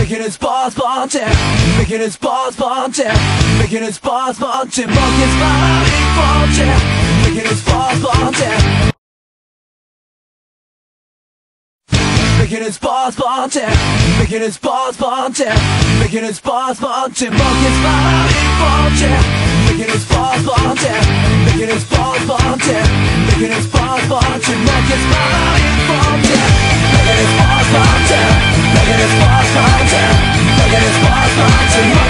making his balls bunting, making his balls bunting, making his balls bunting, monkey's body bunting, making his balls bunting, making his balls bunting, making his balls bunting, making his balls bunting, monkey's body bunting, making his balls bunting, making his balls bunting, making his balls bunting, monkey's body bunting, making his balls bunting, making his balls bunting, making his balls bunting.